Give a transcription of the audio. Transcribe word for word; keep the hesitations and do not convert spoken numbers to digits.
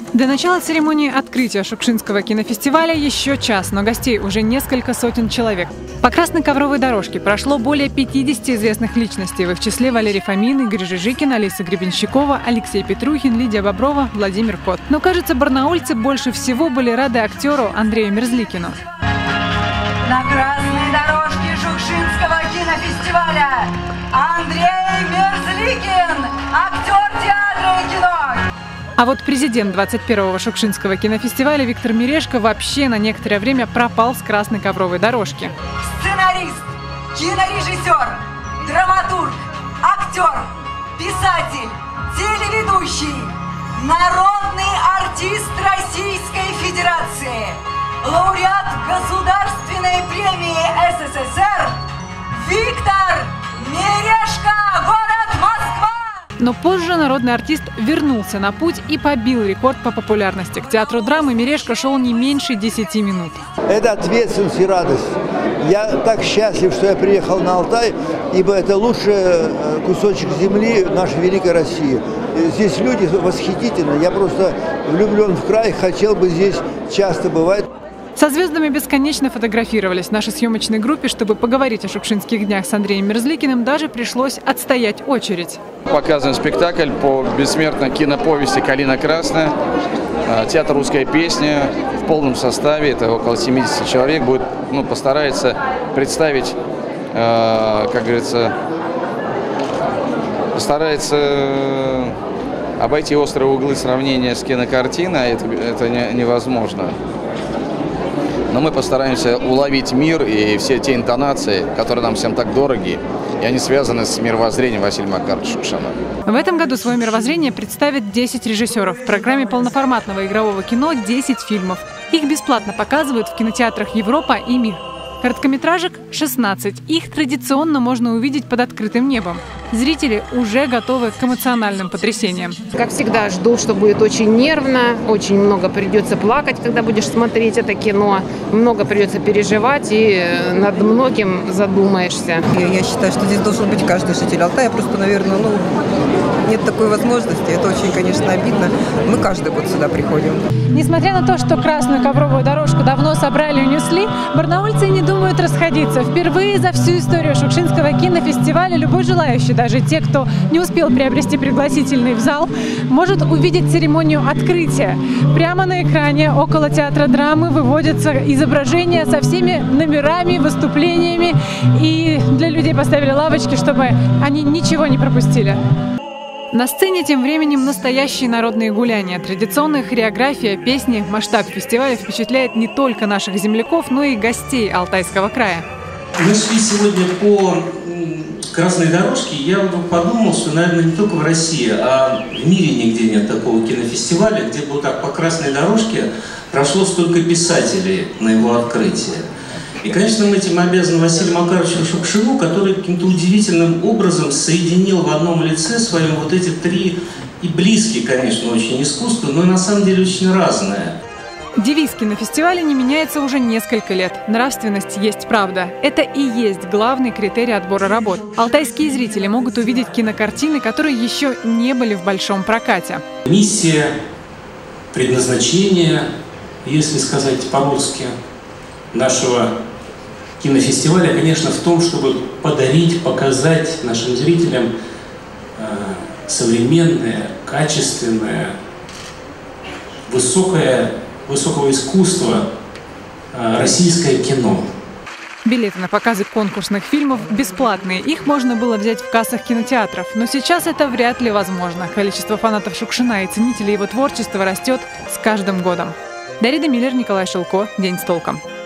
До начала церемонии открытия Шукшинского кинофестиваля еще час, но гостей уже несколько сотен человек. По красной ковровой дорожке прошло более пятидесяти известных личностей. В их числе Валерий Фомин, Игорь Жижикин, Алиса Гребенщикова, Алексей Петрухин, Лидия Боброва, Владимир Кот. Но, кажется, барнаульцы больше всего были рады актеру Андрею Мерзликину. На красной дорожке Шукшинского кинофестиваля Андрей Мерзликин, актер театра и кино. А вот президент двадцать первого Шукшинского кинофестиваля Виктор Мирешко вообще на некоторое время пропал с красной ковровой дорожки. Сценарист, кинорежиссер, драматург, актер, писатель, телеведущий, народный артист Российской Федерации, лауреат Государственной премии СССР Виктор Мирешко, город Москва! Но позже народный артист вернулся на путь и побил рекорд по популярности. К театру драмы Мирешко шел не меньше десяти минут. Это ответственность и радость. Я так счастлив, что я приехал на Алтай, ибо это лучший кусочек земли нашей великой России. Здесь люди восхитительны. Я просто влюблен в край, хотел бы здесь часто бывать. Со звездами бесконечно фотографировались. В нашей съемочной группе, чтобы поговорить о шукшинских днях с Андреем Мерзликиным, даже пришлось отстоять очередь. Показан спектакль по бессмертной киноповести «Калина красная». Театр «Русская песня» в полном составе, это около семидесяти человек, будет, ну, постарается представить, э, как говорится, постарается обойти острые углы сравнения с кинокартиной, а это, это не, невозможно. Но мы постараемся уловить мир и все те интонации, которые нам всем так дороги, и они связаны с мировоззрением Василия Макаровича Шукшина. В этом году свое мировоззрение представит десять режиссеров. В программе полноформатного игрового кино десять фильмов. Их бесплатно показывают в кинотеатрах «Европа» и «Мир». Короткометражек – шестнадцать. Их традиционно можно увидеть под открытым небом. Зрители уже готовы к эмоциональным потрясениям. Как всегда, жду, что будет очень нервно, очень много придется плакать, когда будешь смотреть это кино, много придется переживать и над многим задумаешься. Я считаю, что здесь должен быть каждый житель Алтая, просто, наверное, ну, нет такой возможности. Это очень, конечно, обидно. Мы каждый год сюда приходим. Несмотря на то, что красную ковровую дорожку давно собрали и унесли, барнаульцы не думают расходиться. Впервые за всю историю Шукшинского кинофестиваля любой желающий, даже те, кто не успел приобрести пригласительный в зал, может увидеть церемонию открытия. Прямо на экране около театра драмы выводятся изображения со всеми номерами, выступлениями. И для людей поставили лавочки, чтобы они ничего не пропустили. На сцене тем временем настоящие народные гуляния. Традиционная хореография, песни, масштаб фестиваля впечатляет не только наших земляков, но и гостей Алтайского края. Мы шли сегодня по красной дорожке, и я вдруг подумал, что, наверное, не только в России, а в мире нигде нет такого кинофестиваля, где бы вот так по красной дорожке прошло столько писателей на его открытие. И, конечно, мы этим обязаны Василию Макаровичу Шукшину, который каким-то удивительным образом соединил в одном лице своем вот эти три, и близкие, конечно, очень искусства, но на самом деле очень разные. Девиз кинофестиваля не меняется уже несколько лет. Нравственность есть правда. Это и есть главный критерий отбора работ. Алтайские зрители могут увидеть кинокартины, которые еще не были в большом прокате. Миссия, предназначение, если сказать по-русски, нашего кинофестиваля, конечно, в том, чтобы подарить, показать нашим зрителям э, современное, качественное, высокое, высокого искусства э, российское кино. Билеты на показы конкурсных фильмов бесплатные. Их можно было взять в кассах кинотеатров. Но сейчас это вряд ли возможно. Количество фанатов Шукшина и ценителей его творчества растет с каждым годом. Дарида Миллер, Николай Шелко. День с толком.